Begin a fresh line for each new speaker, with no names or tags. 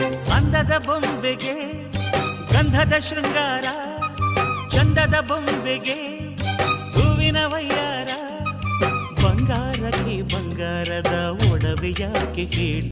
ಅಂದದ ಬೊಂಬೆಗೆ ಗಂಧದ ಶೃಂಗಾರ, ಚಂದದ ಬೊಂಬೆಗೆ ಹೂವಿನ ವಯ್ಯಾರ, ಬಂಗಾರಕ್ಕೆ ಬಂಗಾರದ ಒಡವೆ ಯಾಕೆ ಹೇಳಿ.